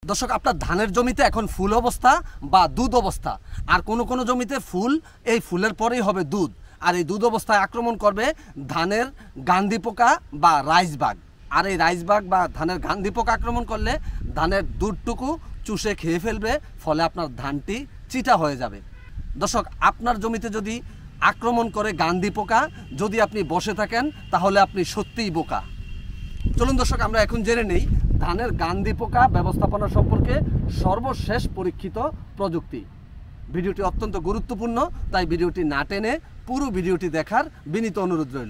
দর্শক, আপনার ধানের জমিতে এখন ফুল অবস্থা বা দুধ অবস্থা, আর কোনো জমিতে ফুল, এই ফুলের পরেই হবে দুধ, আর এই দুধ অবস্থায় আক্রমণ করবে ধানের গান্ধি পোকা বা রাইস বাগ। আর এই রাইস বাগ বা ধানের গান্ধি পোকা আক্রমণ করলে ধানের দুধটুকু চুষে খেয়ে ফেলবে, ফলে আপনার ধানটি চিটা হয়ে যাবে। দর্শক, আপনার জমিতে যদি আক্রমণ করে গান্ধি পোকা, যদি আপনি বসে থাকেন তাহলে আপনি সত্যিই বোকা। চলুন দর্শক, আমরা এখন জেনে নেই ধানের গান্ধি পোকা ব্যবস্থাপনা সম্পর্কে সর্বশেষ পরীক্ষিত প্রযুক্তি। ভিডিওটি অত্যন্ত গুরুত্বপূর্ণ, তাই ভিডিওটি না টেনে পুরো ভিডিওটি দেখার বিনীত অনুরোধ রইল।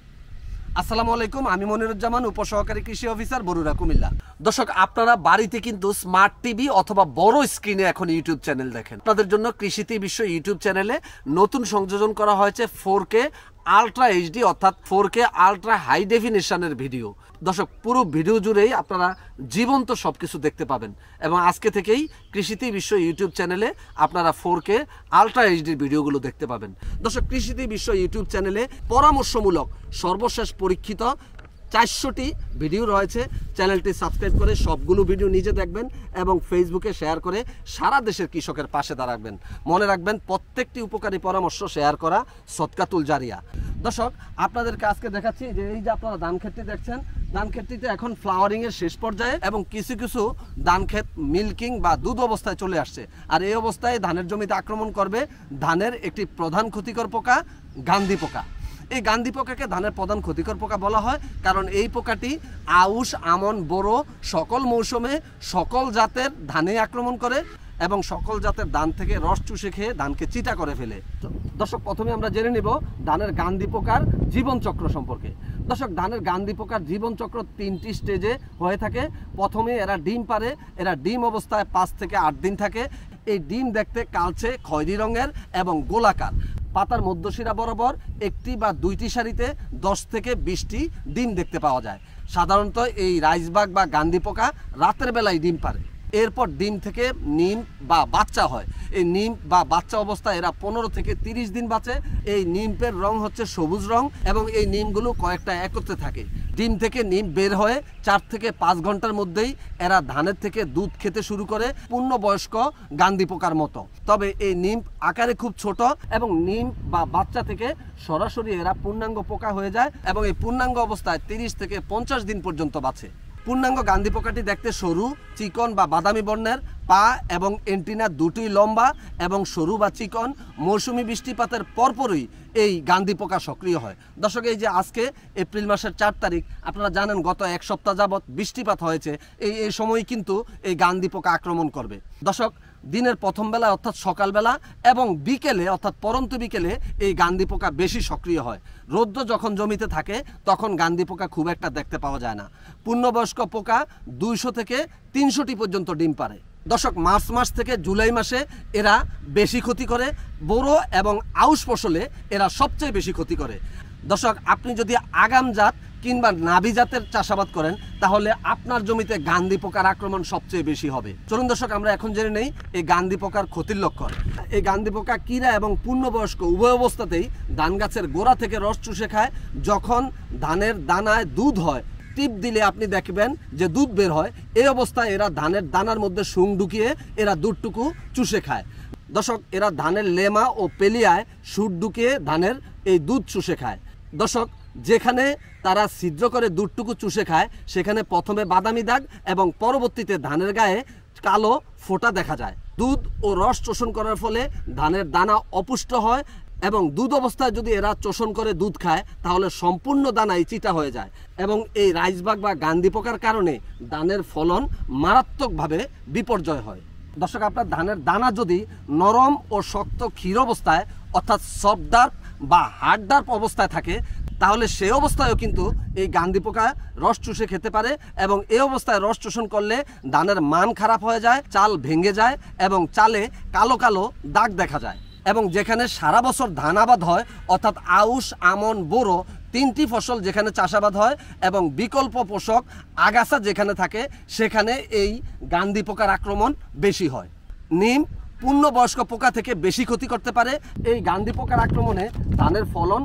আসসালামু আলাইকুম, আমি মনিরুজ্জামান, উপসহকারী কৃষি অফিসার, বরুড়া, কুমিল্লা। দর্শক, আপনারা বাড়িতে কিন্তু স্মার্ট টিভি অথবা বড় স্ক্রিনে এখন ইউটিউব চ্যানেল দেখেন। আপনাদের জন্য কৃষিতেই বিশ্ব ইউটিউব চ্যানেলে নতুন সংযোজন করা হয়েছে 4K আলট্রা এইচডি অর্থাৎ 4K আলট্রা হাই ডেফিনেশনের ভিডিও। দর্শক, পুরো ভিডিও জুড়েই আপনারা জীবন্ত সবকিছু দেখতে পাবেন, এবং আজকে থেকেই কৃষিতেই বিশ্ব ইউটিউব চ্যানেলে আপনারা 4K আলট্রা এইচডির ভিডিওগুলো দেখতে পাবেন। দর্শক, কৃষিতেই বিশ্ব ইউটিউব চ্যানেলে পরামর্শমূলক সর্বশেষ পরীক্ষিত 400টি ভিডিও রয়েছে। চ্যানেলটি সাবস্ক্রাইব করে সবগুলো ভিডিও নিজে দেখবেন এবং ফেসবুকে শেয়ার করে সারা দেশের কৃষকের পাশে দাঁড়াবেন। মনে রাখবেন, প্রত্যেকটি উপকারী পরামর্শ শেয়ার করা সদকাতুল জারিয়া। দর্শক, আপনাদেরকে আজকে দেখাচ্ছি যে এই যে আপনারা ধান ক্ষেতটি দেখছেন, ধান ক্ষেতটিতে এখন ফ্লাওয়ারিংয়ের শেষ পর্যায়ে এবং কিছু কিছু ধান ক্ষেত মিল্কিং বা দুধ অবস্থায় চলে আসছে। আর এই অবস্থায় ধানের জমিতে আক্রমণ করবে ধানের একটি প্রধান ক্ষতিকর পোকা, গান্ধি পোকা। এই গান্ধি পোকাকে ধানের প্রধান ক্ষতিকর পোকা বলা হয়, কারণ এই পোকাটি আউশ, আমন, বোরো সকল মৌসুমে সকল জাতের ধানে আক্রমণ করে এবং সকল জাতের ধান থেকে রস চুষে খেয়ে ধানকে চিটা করে ফেলে। দর্শক, প্রথমে আমরা জেনে নিব ধানের গান্ধি পোকার জীবনচক্র সম্পর্কে। দর্শক, ধানের গান্ধি পোকার জীবনচক্র 3টি স্টেজে হয়ে থাকে। প্রথমে এরা ডিম পারে, এরা ডিম অবস্থায় 5 থেকে 8 দিন থাকে। এই ডিম দেখতে কালচে খয়েরি রঙের এবং গোলাকার। পাতার মধ্যশিরা বরাবর একটি বা দুইটি সারিতে 10 থেকে 20টি ডিম দেখতে পাওয়া যায়। সাধারণত এই রাইস বাগ বা গান্ধি পোকা রাতের বেলায় ডিম পারে। এরপর ডিম থেকে নিম বা বাচ্চা হয়। এই নিম বা বাচ্চা অবস্থায় এরা 15 থেকে 30 দিন বাঁচে। এই নিমের রং হচ্ছে সবুজ রং এবং এই নিমগুলো কয়েকটা একত্রে থাকে। ডিম থেকে নিম বের হয়ে 4 থেকে 5 ঘন্টার মধ্যেই এরা ধানের থেকে দুধ খেতে শুরু করে, পূর্ণবয়স্ক গান্ধি পোকার মতো। তবে এই নিম আকারে খুব ছোট এবং নিম বা বাচ্চা থেকে সরাসরি এরা পূর্ণাঙ্গ পোকা হয়ে যায় এবং এই পূর্ণাঙ্গ অবস্থায় 30 থেকে 50 দিন পর্যন্ত বাঁচে। পূর্ণাঙ্গ গান্ধি পোকাটি দেখতে সরু, চিকন বা বাদামি বর্ণের। পা এবং এন্টিনা দুটোই লম্বা এবং সরু বা চিকন। মৌসুমি বৃষ্টিপাতের পরপরই এই গান্ধি পোকা সক্রিয় হয়। দর্শক, এই যে আজকে এপ্রিল মাসের 4 তারিখ, আপনারা জানেন গত 1 সপ্তাহ যাবৎ বৃষ্টিপাত হয়েছে। এই সময় কিন্তু এই গান্ধি পোকা আক্রমণ করবে। দর্শক, দিনের প্রথম বেলা অর্থাৎ সকালবেলা এবং বিকেলে অর্থাৎ পরন্তু বিকেলে এই গান্ধি পোকা বেশি সক্রিয় হয়। রৌদ্র যখন জমিতে থাকে তখন গান্ধি পোকা খুব একটা দেখতে পাওয়া যায় না। পূর্ণবয়স্ক পোকা 200 থেকে 300টি পর্যন্ত ডিম পারে। দর্শক, মার্চ মাস থেকে জুলাই মাসে এরা বেশি ক্ষতি করে। বোরো এবং আউশ ফসলে এরা সবচেয়ে বেশি ক্ষতি করে। দর্শক, আপনি যদি আগাম জাত কিংবা নাভি জাতের চাষাবাদ করেন তাহলে আপনার জমিতে গান্ধি পোকার আক্রমণ সবচেয়ে বেশি হবে। চলুন দর্শক, আমরা এখন জেনে নেই এই গান্ধি পোকার ক্ষতির লক্ষণ। এই গান্ধি পোকা কিরা এবং পূর্ণবয়স্ক উভয় অবস্থাতেই ধান গাছের গোড়া থেকে রস চুষে খায়। যখন ধানের দানায় দুধ হয়, টিপ দিলে আপনি দেখবেন যে দুধ বের হয়। এই অবস্থায় এরা ধানের দানার মধ্যে শুং ঢুকিয়ে এরা দুধটুকু চুষে খায়। দর্শক, এরা ধানের লেমা ও পেলিয়ায় সুর ঢুকিয়ে ধানের এই দুধ চুষে খায়। দর্শক, যেখানে তারা ছিদ্র করে দুধটুকু চুষে খায় সেখানে প্রথমে বাদামি দাগ এবং পরবর্তীতে ধানের গায়ে কালো ফোঁটা দেখা যায়। দুধ ও রস শোষণ করার ফলে ধানের দানা অপুষ্ট হয় এবং দুধ অবস্থায় যদি এরা চোষণ করে দুধ খায় তাহলে সম্পূর্ণ দানাই চিটা হয়ে যায় এবং এই রাইস বাগ বা গান্ধি পোকার কারণে ধানের ফলন মারাত্মকভাবে বিপর্যয় হয়। দর্শক, আপনার ধানের দানা যদি নরম ও শক্ত ক্ষীর অবস্থায় অর্থাৎ সফট ডার্ক বা হার্ড ডার্ক অবস্থায় থাকে তাহলে সেই অবস্থায়ও কিন্তু এই গান্ধি পোকা রস চুষে খেতে পারে এবং এই অবস্থায় রস শোষণ করলে ধানের মান খারাপ হয়ে যায়, চাল ভেঙে যায় এবং চালে কালো কালো দাগ দেখা যায়। এবং যেখানে সারা বছর ধান আবাদ হয় অর্থাৎ আউশ, আমন, বোরো 3টি ফসল যেখানে চাষাবাদ হয় এবং বিকল্প পোষক আগাছা যেখানে থাকে সেখানে এই গান্ধি পোকার আক্রমণ বেশি হয়। নিম পূর্ণবয়স্ক পোকা থেকে বেশি ক্ষতি করতে পারে। এই গান্ধি পোকার আক্রমণে ধানের ফলন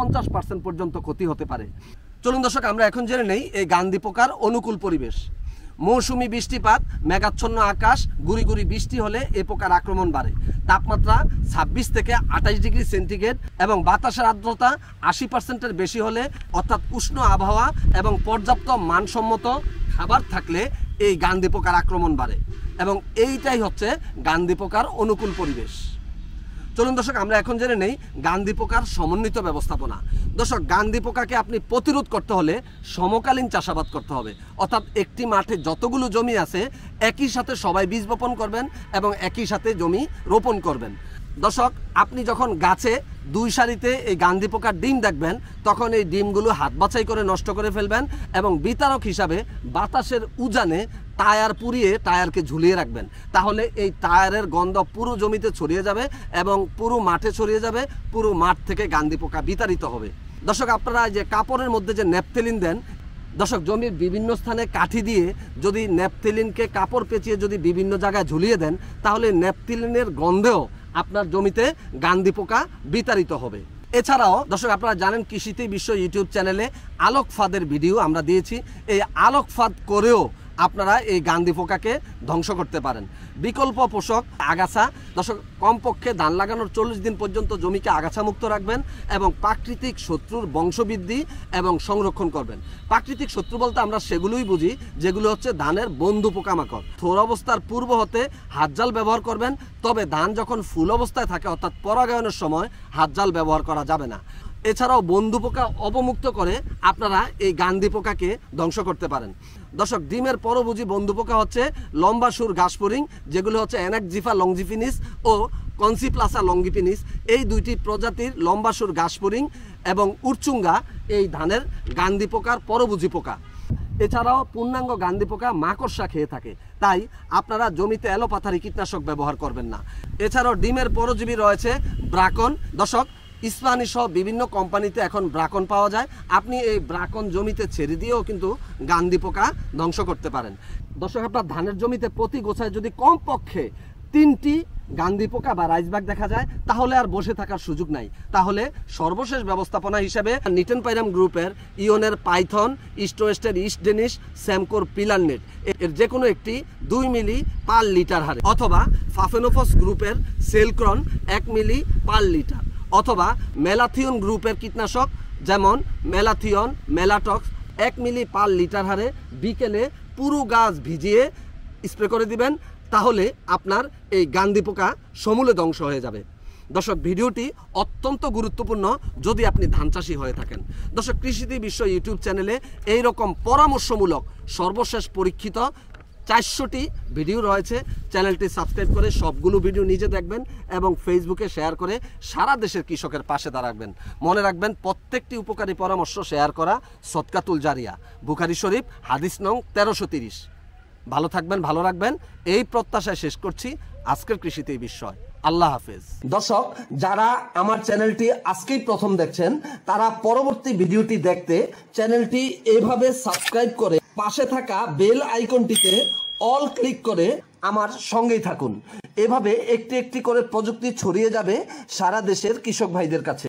49% পর্যন্ত ক্ষতি হতে পারে। চলুন দর্শক, আমরা এখন জেনে নেই এই গান্ধি পোকার অনুকূল পরিবেশ। মৌসুমি বৃষ্টিপাত, মেঘাচ্ছন্ন আকাশ, গুড়ি গুড়ি বৃষ্টি হলে এই পোকার আক্রমণ বাড়ে। তাপমাত্রা 26 থেকে 28 ডিগ্রি সেন্টিগ্রেড এবং বাতাসের আর্দ্রতা 80%-এর বেশি হলে, অর্থাৎ উষ্ণ আবহাওয়া এবং পর্যাপ্ত মানসম্মত খাবার থাকলে এই গান্ধী পোকার আক্রমণ বাড়ে এবং এইটাই হচ্ছে গান্ধী পোকার অনুকূল পরিবেশ। চলুন দর্শক, আমরা এখন জেনে নেই গান্ধী পোকার সমন্বিত ব্যবস্থাপনা। দর্শক, গান্ধী পোকাকে আপনি প্রতিরোধ করতে হলে সমকালীন চাষাবাদ করতে হবে, অর্থাৎ একটি মাঠে যতগুলো জমি আছে একই সাথে সবাই বীজ বপন করবেন এবং একই সাথে জমি রোপণ করবেন। দর্শক, আপনি যখন গাছে 2 সারিতে এই গান্ধী পোকার ডিম দেখবেন, তখন এই ডিমগুলো হাত বাছাই করে নষ্ট করে ফেলবেন এবং বিতারক হিসাবে বাতাসের উজানে টায়ার পুড়িয়ে টায়ারকে ঝুলিয়ে রাখবেন। তাহলে এই টায়ারের গন্ধ পুরো জমিতে ছড়িয়ে যাবে এবং পুরো মাঠে ছড়িয়ে যাবে, পুরো মাঠ থেকে গান্ধী পোকা বিতাড়িত হবে। দর্শক, আপনারা যে কাপড়ের মধ্যে যে ন্যাপথেলিন দেন, দর্শক, জমির বিভিন্ন স্থানে কাঠি দিয়ে যদি ন্যাপথেলিনকে কাপড় পেঁচিয়ে যদি বিভিন্ন জায়গায় ঝুলিয়ে দেন, তাহলে ন্যাপথেলিনের গন্ধেও আপনার জমিতে গান্ধী পোকা বিতাড়িত হবে। এছাড়াও দর্শক, আপনারা জানেন কৃষিতেই বিশ্ব ইউটিউব চ্যানেলে আলোক ফাঁদের ভিডিও আমরা দিয়েছি। এই আলোক ফাঁদ করেও আপনারা এই গান্ধী পোকাকে ধ্বংস করতে পারেন। বিকল্প পোষক আগাছা। দর্শক, কমপক্ষে ধান লাগানোর 40 দিন পর্যন্ত জমিকে আগাছা মুক্ত রাখবেন এবং প্রাকৃতিক শত্রুর বংশবৃদ্ধি এবং সংরক্ষণ করবেন। প্রাকৃতিক শত্রু বলতে আমরা সেগুলোই বুঝি যেগুলো হচ্ছে ধানের বন্ধু পোকামাকড়। থোর অবস্থার পূর্ব হতে হাতজাল ব্যবহার করবেন, তবে ধান যখন ফুল অবস্থায় থাকে অর্থাৎ পরাগায়নের সময় হাতজাল ব্যবহার করা যাবে না। এছাড়াও বন্ধু পোকা অবমুক্ত করে আপনারা এই গান্ধী পোকাকে ধ্বংস করতে পারেন। দর্শক, ডিমের পরভোজী বন্ধু পোকা হচ্ছে লম্বা সুর ঘাসফড়িং, যেগুলো হচ্ছে অ্যানাকজিফা লংজিফিনিস ও কনসিপ্লাসা লংজিফিনিস। এই দুইটি প্রজাতির লম্বা সুর ঘাসফড়িং এবং উড়চুঙ্গা এই ধানের গান্ধী পোকার পরভোজী পোকা। এছাড়াও পূর্ণাঙ্গ গান্ধী পোকা মাকড়সা খেয়ে থাকে, তাই আপনারা জমিতে এলোপাথারি কীটনাশক ব্যবহার করবেন না। এছাড়াও ডিমের পরজীবী রয়েছে ব্রাকন। দর্শক, স্প্যানিশ সহ বিভিন্ন কোম্পানিতে এখন ব্রাকন পাওয়া যায়। আপনি এই ব্রাকন জমিতে ছেড়ে দিয়েও কিন্তু গান্ধী পোকা ধ্বংস করতে পারেন। দর্শক, আপনার ধানের জমিতে প্রতি গোছায় যদি কমপক্ষে 3টি গান্ধী পোকা বা রাইস বাগ দেখা যায়, তাহলে আর বসে থাকার সুযোগ নাই। তাহলে সর্বশেষ ব্যবস্থাপনা হিসেবে নিটেন পাইরাম গ্রুপের ইওনের পাইথন, ইস্টোয়েস্টের ইস্ট ডেনিশ, স্যামকোর পিলার নেট এর যে কোনো একটি 2 মিলি পার লিটার হারে, অথবা ফাফেনোফস গ্রুপের সেলক্রন 1 মিলি পার লিটার, অথবা মেলাথিয়ন গ্রুপের কীটনাশক যেমন মেলাথিয়ন, মেলাটক্স 1 মিলি পার লিটার হারে বিকেলে পুরো গাছ ভিজিয়ে স্প্রে করে দিবেন। তাহলে আপনার এই গান্ধী পোকা সমূলে ধ্বংস হয়ে যাবে। দর্শক, ভিডিওটি অত্যন্ত গুরুত্বপূর্ণ যদি আপনি ধান চাষি হয়ে থাকেন। দর্শক, কৃষিতেই বিশ্ব ইউটিউব চ্যানেলে এই রকম পরামর্শমূলক সর্বশেষ পরীক্ষিত 400টি ভিডিও রয়েছে। চ্যানেলটি সাবস্ক্রাইব করে সবগুলো ভিডিও নিজে দেখবেন এবং ফেসবুকে শেয়ার করে সারা দেশের কৃষকের পাশে দাঁড়াবেন। মনে রাখবেন, প্রত্যেকটি উপকারী পরামর্শ শেয়ার করা সদকাতুল জারিয়া। বুখারী শরীফ হাদিস নং 1330। ভালো থাকবেন, ভালো রাখবেন, এই প্রত্যাশায় শেষ করছি আজকের কৃষিতে এই বিষয়। আল্লাহ হাফেজ। দর্শক, যারা আমার চ্যানেলটি আজকেই প্রথম দেখছেন, তারা পরবর্তী ভিডিওটি দেখতে চ্যানেলটি এভাবে সাবস্ক্রাইব করে পাশে থাকা বেল আইকনটিতে অল ক্লিক করে আমার সঙ্গেই থাকুন। এভাবে একটি একটি করে প্রযুক্তি ছড়িয়ে যাবে সারা দেশের কৃষক ভাইদের কাছে।